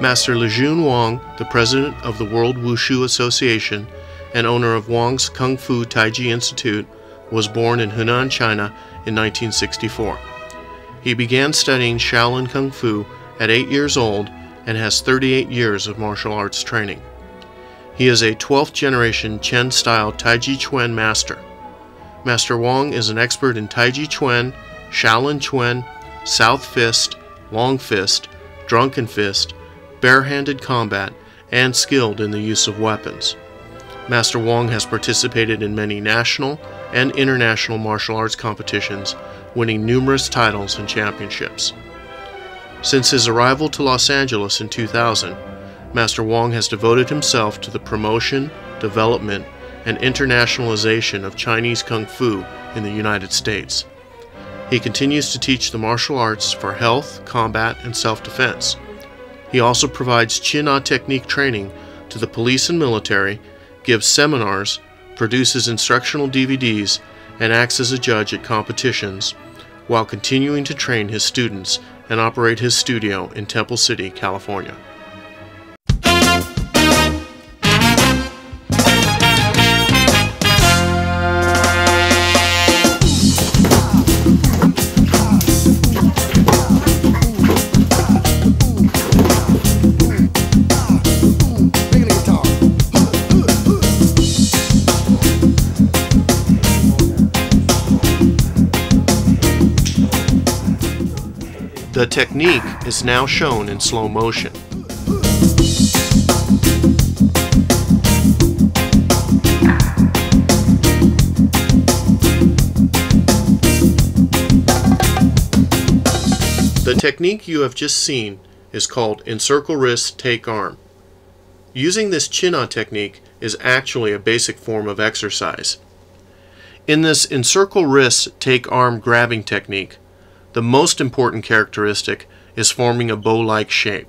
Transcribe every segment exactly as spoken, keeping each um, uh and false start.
Master Lijun Wang, the president of the World Wushu Association and owner of Wang's Kung Fu Taiji Institute, was born in Hunan, China in nineteen sixty-four. He began studying Shaolin Kung Fu at eight years old and has thirty-eight years of martial arts training. He is a twelfth generation Chen-style Taiji Chuan master. Master Wang is an expert in Taiji Chuan, Shaolin Chuan, South Fist, Long Fist, Drunken Fist, bare-handed combat, and skilled in the use of weapons. Master Wang has participated in many national and international martial arts competitions, winning numerous titles and championships. Since his arrival to Los Angeles in two thousand, Master Wang has devoted himself to the promotion, development, and internationalization of Chinese Kung Fu in the United States. He continues to teach the martial arts for health, combat, and self-defense. He also provides Chin-Na technique training to the police and military, gives seminars, produces instructional D V Ds, and acts as a judge at competitions, while continuing to train his students and operate his studio in Temple City, California. The technique is now shown in slow motion. The technique you have just seen is called Encircle Wrist, Take Arm. Using this Chin-Na technique is actually a basic form of exercise. In this Encircle Wrist, Take Arm grabbing technique, the most important characteristic is forming a bow-like shape.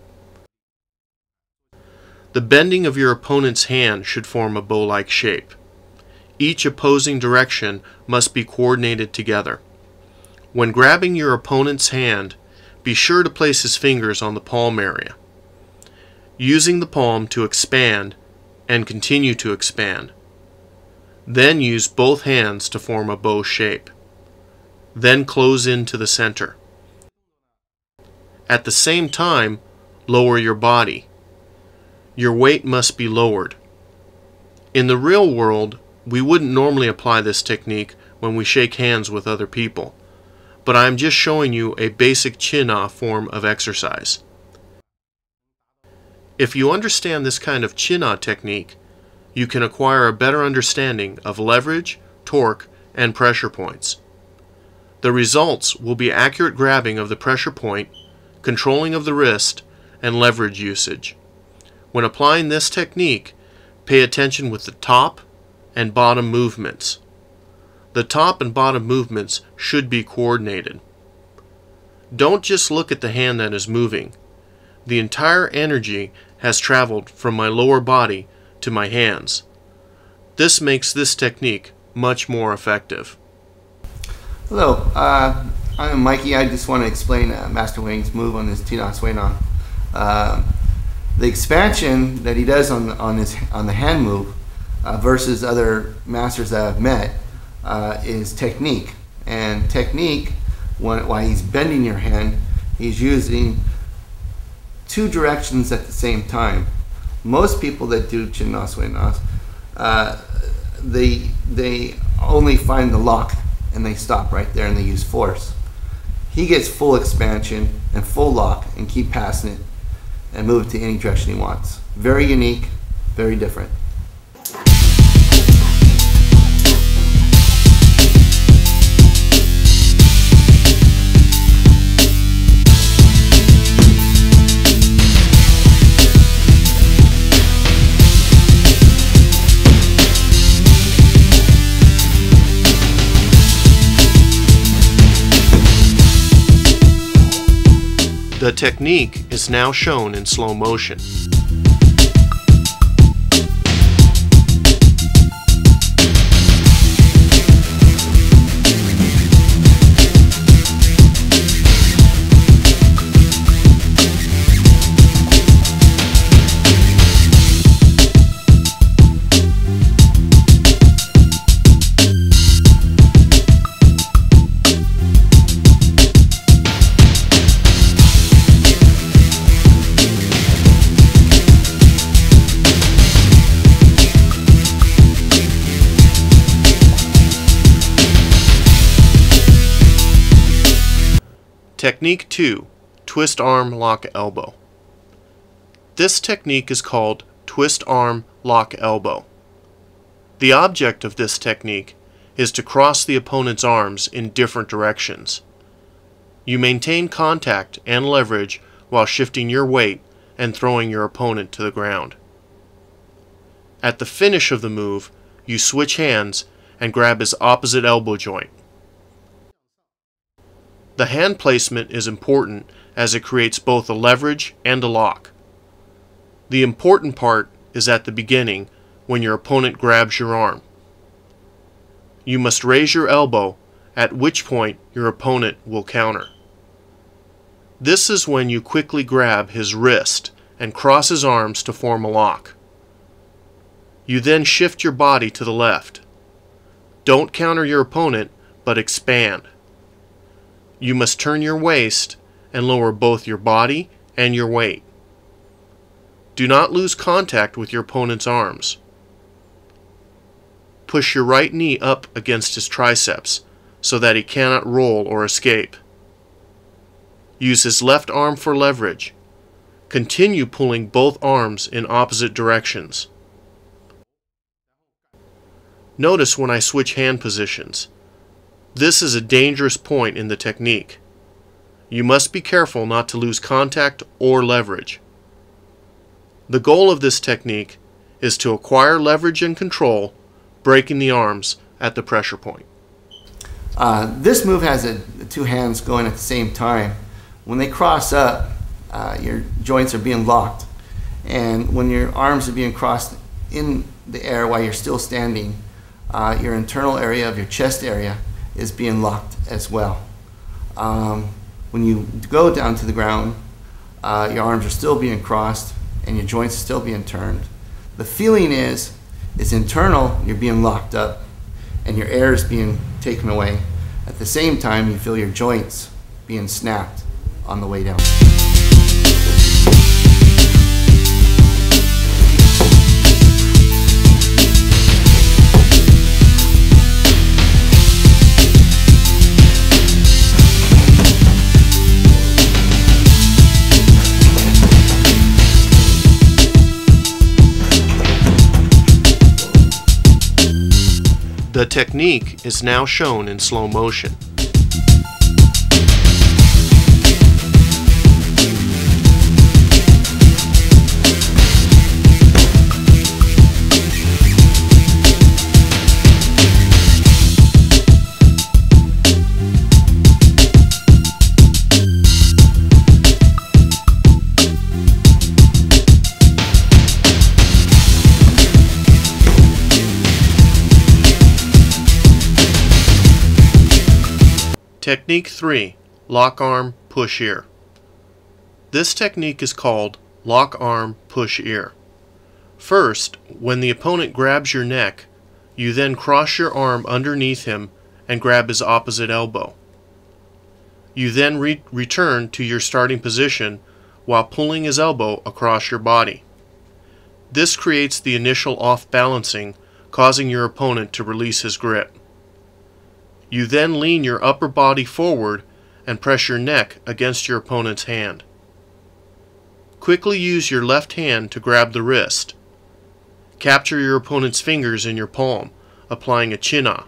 The bending of your opponent's hand should form a bow-like shape. Each opposing direction must be coordinated together. When grabbing your opponent's hand, be sure to place his fingers on the palm area, using the palm to expand and continue to expand. Then use both hands to form a bow shape. Then close into the center. At the same time, lower your body. Your weight must be lowered. In the real world, we wouldn't normally apply this technique when we shake hands with other people, but I am just showing you a basic Chin-Na form of exercise. If you understand this kind of Chin-Na technique, you can acquire a better understanding of leverage, torque, and pressure points. The results will be accurate grabbing of the pressure point, controlling of the wrist, and leverage usage. When applying this technique, pay attention with the top and bottom movements. The top and bottom movements should be coordinated. Don't just look at the hand that is moving. The entire energy has traveled from my lower body to my hands. This makes this technique much more effective. Hello, uh, I'm Mikey. I just want to explain uh, Master Wang's move on his Chin-Na Sui-Na. Uh, the expansion that he does on the, on his on the hand move uh, versus other masters that I've met uh, is technique. And technique, when, while he's bending your hand, he's using two directions at the same time. Most people that do Chin-Na Sui-Na, uh, they they only find the lock and they stop right there and they use force. He gets full expansion and full lock and keep passing it and move it to any direction he wants. Very unique, very different. The technique is now shown in slow motion. Technique two, Twist Arm Lock Elbow. This technique is called Twist Arm Lock Elbow. The object of this technique is to cross the opponent's arms in different directions. You maintain contact and leverage while shifting your weight and throwing your opponent to the ground. At the finish of the move, you switch hands and grab his opposite elbow joint. The hand placement is important as it creates both a leverage and a lock. The important part is at the beginning when your opponent grabs your arm. You must raise your elbow, at which point your opponent will counter. This is when you quickly grab his wrist and cross his arms to form a lock. You then shift your body to the left. Don't counter your opponent, but expand. You must turn your waist and lower both your body and your weight. Do not lose contact with your opponent's arms. Push your right knee up against his triceps so that he cannot roll or escape. Use his left arm for leverage. Continue pulling both arms in opposite directions. Notice when I switch hand positions. This is a dangerous point in the technique. You must be careful not to lose contact or leverage. The goal of this technique is to acquire leverage and control, breaking the arms at the pressure point. Uh, this move has a, the two hands going at the same time. When they cross up, uh, your joints are being locked. And when your arms are being crossed in the air while you're still standing, uh, your internal area of your chest area is being locked as well. Um, when you go down to the ground, uh, your arms are still being crossed and your joints are still being turned. The feeling is, it's internal, you're being locked up and your air is being taken away. At the same time, you feel your joints being snapped on the way down. The technique is now shown in slow motion. Technique three, Lock Arm Push Ear. This technique is called Lock Arm Push Ear. First, when the opponent grabs your neck, you then cross your arm underneath him and grab his opposite elbow. You then re return to your starting position while pulling his elbow across your body. This creates the initial off-balancing, causing your opponent to release his grip. You then lean your upper body forward and press your neck against your opponent's hand. Quickly use your left hand to grab the wrist. Capture your opponent's fingers in your palm, applying a chin-ah.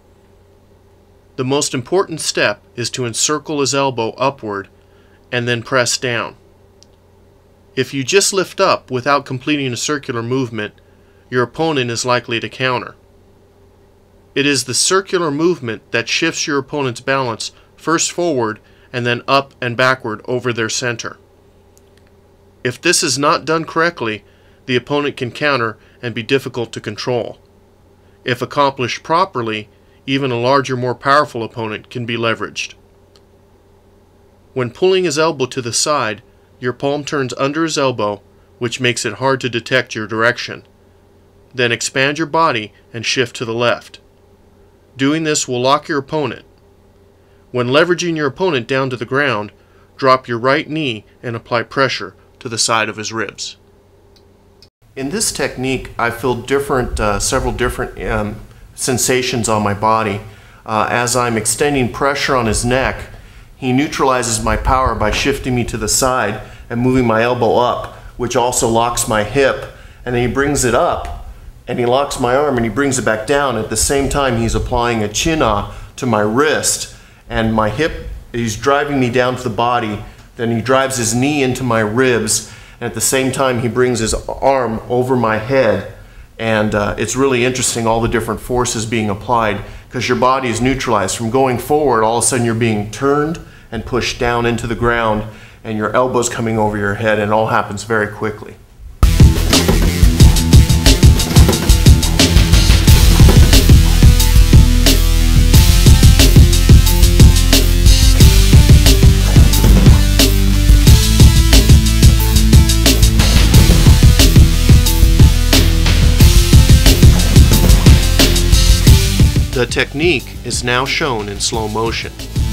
The most important step is to encircle his elbow upward and then press down. If you just lift up without completing a circular movement, your opponent is likely to counter. It is the circular movement that shifts your opponent's balance first forward and then up and backward over their center. If this is not done correctly, the opponent can counter and be difficult to control. If accomplished properly, even a larger, more powerful opponent can be leveraged. When pulling his elbow to the side, your palm turns under his elbow, which makes it hard to detect your direction. Then expand your body and shift to the left. Doing this will lock your opponent. When leveraging your opponent down to the ground, drop your right knee and apply pressure to the side of his ribs. In this technique, I feel different, uh, several different um, sensations on my body. Uh, as I'm extending pressure on his neck, he neutralizes my power by shifting me to the side and moving my elbow up, which also locks my hip, and then he brings it up and he locks my arm and he brings it back down. At the same time, he's applying a chin-ah to my wrist and my hip. He's driving me down to the body, then he drives his knee into my ribs, and at the same time he brings his arm over my head. And uh, it's really interesting, all the different forces being applied, because your body is neutralized. From going forward, all of a sudden you're being turned and pushed down into the ground, and your elbow's coming over your head, and it all happens very quickly. The technique is now shown in slow motion.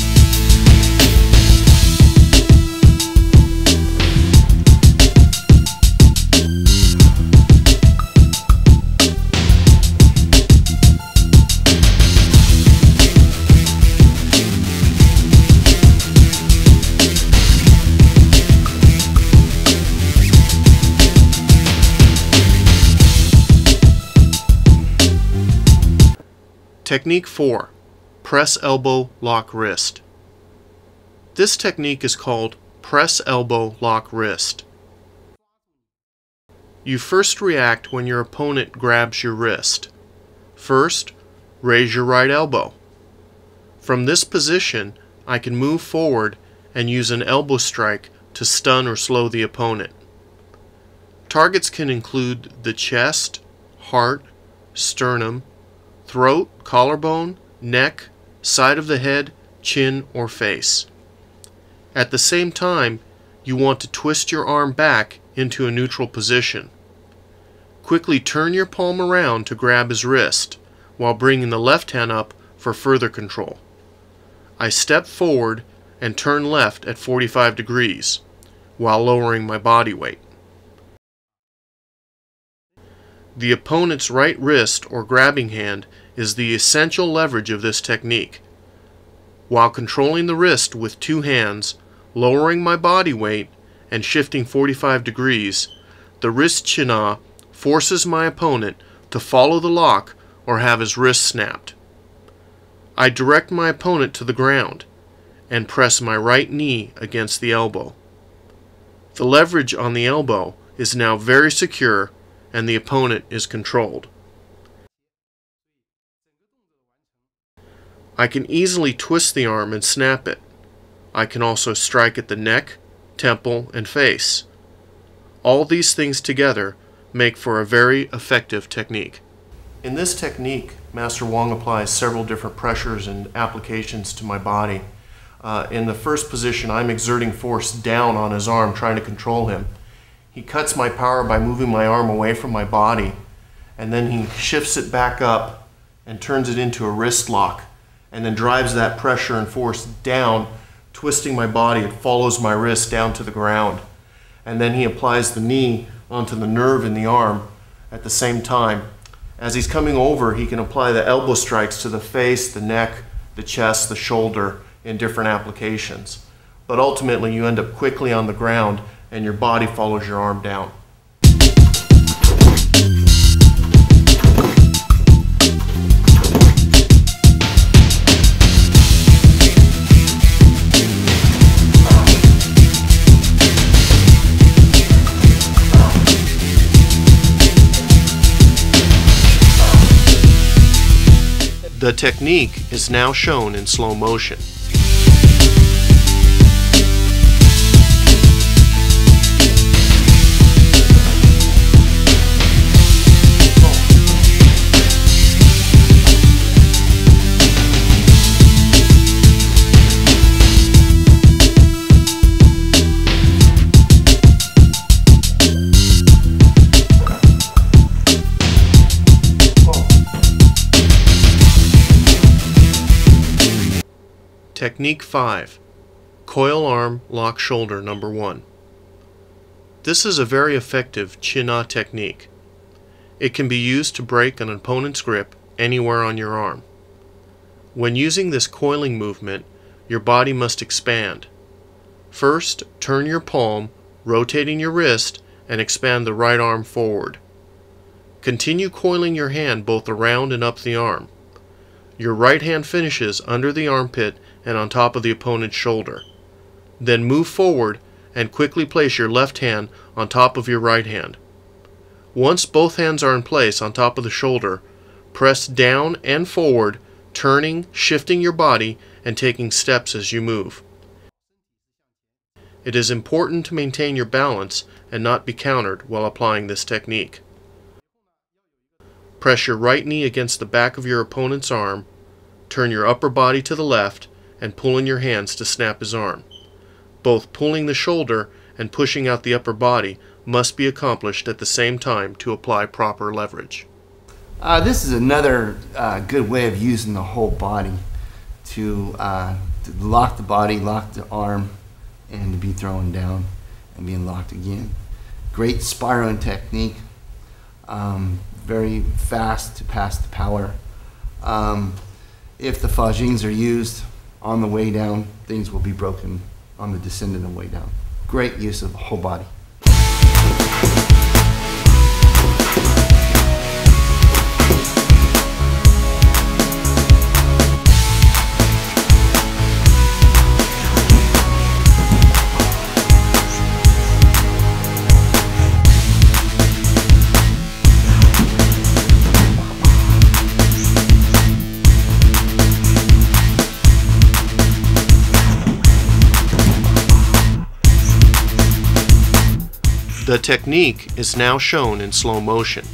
Technique four. Press elbow, lock wrist. This technique is called press elbow, lock wrist. You first react when your opponent grabs your wrist. First, raise your right elbow. From this position, I can move forward and use an elbow strike to stun or slow the opponent. Targets can include the chest, heart, sternum, throat, collarbone, neck, side of the head, chin, or face. At the same time, you want to twist your arm back into a neutral position. Quickly turn your palm around to grab his wrist, while bringing the left hand up for further control. I step forward and turn left at forty-five degrees, while lowering my body weight. The opponent's right wrist or grabbing hand is the essential leverage of this technique. While controlling the wrist with two hands, lowering my body weight, and shifting forty-five degrees, the wrist chin-ah forces my opponent to follow the lock or have his wrist snapped. I direct my opponent to the ground and press my right knee against the elbow. The leverage on the elbow is now very secure and the opponent is controlled. I can easily twist the arm and snap it. I can also strike at the neck, temple, and face. All these things together make for a very effective technique. In this technique, Master Wong applies several different pressures and applications to my body. Uh, in the first position, I'm exerting force down on his arm, trying to control him. He cuts my power by moving my arm away from my body, and then he shifts it back up and turns it into a wrist lock, and then drives that pressure and force down, twisting my body. It follows my wrist down to the ground. And then he applies the knee onto the nerve in the arm at the same time. As he's coming over, he can apply the elbow strikes to the face, the neck, the chest, the shoulder in different applications. But ultimately, you end up quickly on the ground and your body follows your arm down. The technique is now shown in slow motion. Technique five. Coil arm, lock shoulder number one. This is a very effective chin-ah technique. It can be used to break an opponent's grip anywhere on your arm. When using this coiling movement, your body must expand. First, turn your palm, rotating your wrist, and expand the right arm forward. Continue coiling your hand both around and up the arm. Your right hand finishes under the armpit and on top of the opponent's shoulder. Then move forward and quickly place your left hand on top of your right hand. Once both hands are in place on top of the shoulder, press down and forward, turning, shifting your body, and taking steps as you move. It is important to maintain your balance and not be countered while applying this technique. Press your right knee against the back of your opponent's arm, turn your upper body to the left, and pull in your hands to snap his arm. Both pulling the shoulder and pushing out the upper body must be accomplished at the same time to apply proper leverage. Uh, this is another uh, good way of using the whole body to, uh, to lock the body, lock the arm, and to be thrown down and being locked again. Great spiraling technique. Um, very fast to pass the power. Um, if the Fa-Jings are used on the way down, things will be broken on the descending and way down. Great use of the whole body. The technique is now shown in slow motion.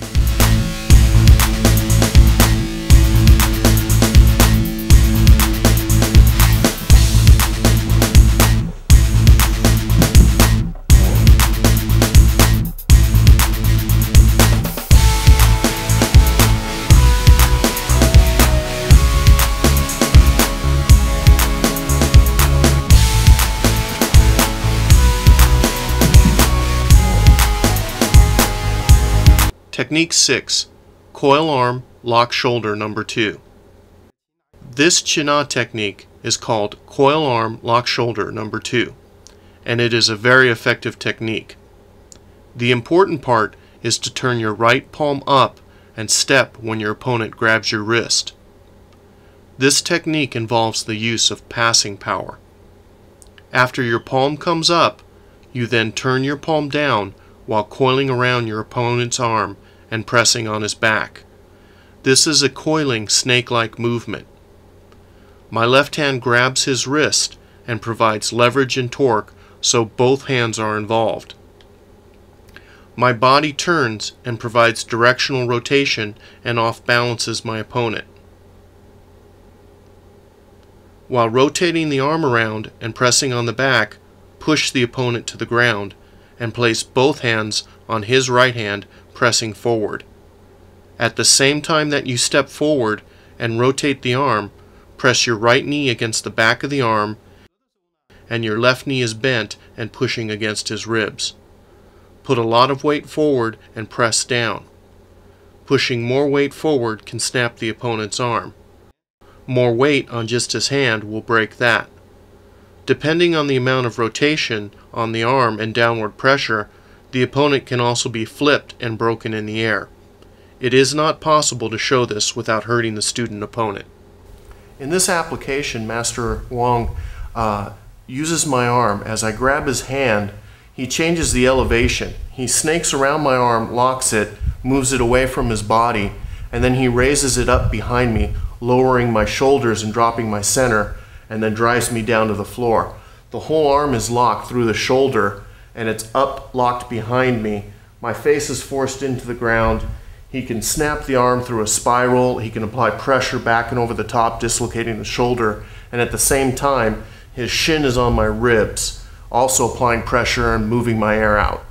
Technique six. Coil arm, lock shoulder number two. This Qinna technique is called coil arm, lock shoulder number two, and it is a very effective technique. The important part is to turn your right palm up and step when your opponent grabs your wrist. This technique involves the use of passing power. After your palm comes up, you then turn your palm down while coiling around your opponent's arm and pressing on his back. This is a coiling snake-like movement. My left hand grabs his wrist and provides leverage and torque, so both hands are involved. My body turns and provides directional rotation and off-balances my opponent. While rotating the arm around and pressing on the back, push the opponent to the ground and place both hands on his right hand, pressing forward. At the same time that you step forward and rotate the arm, press your right knee against the back of the arm and your left knee is bent and pushing against his ribs. Put a lot of weight forward and press down. Pushing more weight forward can snap the opponent's arm. More weight on just his hand will break that. Depending on the amount of rotation on the arm and downward pressure, the opponent can also be flipped and broken in the air. It is not possible to show this without hurting the student opponent. In this application, Master Wang uh, uses my arm. As I grab his hand, he changes the elevation. He snakes around my arm, locks it, moves it away from his body, and then he raises it up behind me, lowering my shoulders and dropping my center, and then drives me down to the floor. The whole arm is locked through the shoulder, and it's up locked behind me. My face is forced into the ground. He can snap the arm through a spiral. He can apply pressure back and over the top, dislocating the shoulder, and at the same time his shin is on my ribs, also applying pressure and moving my air out.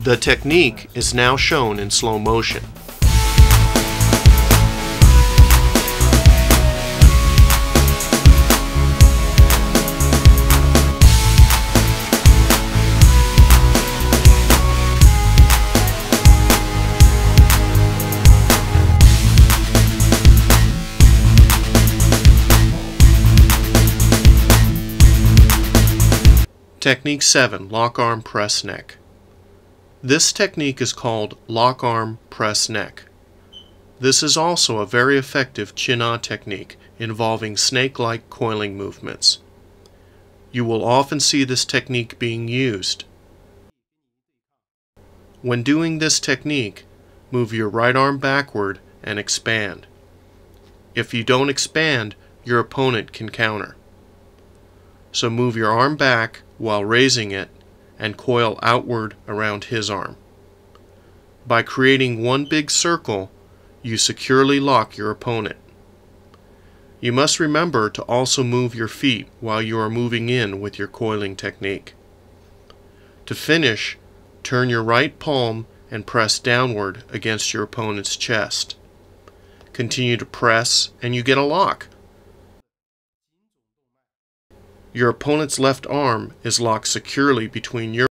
The technique is now shown in slow motion. Technique seven, Lock Arm Press Neck. This technique is called Lock Arm Press Neck. This is also a very effective Chin-Na technique involving snake-like coiling movements. You will often see this technique being used. When doing this technique, move your right arm backward and expand. If you don't expand, your opponent can counter. So move your arm back while raising it and coil outward around his arm. By creating one big circle, you securely lock your opponent. You must remember to also move your feet while you are moving in with your coiling technique. To finish, turn your right palm and press downward against your opponent's chest. Continue to press and you get a lock. Your opponent's left arm is locked securely between your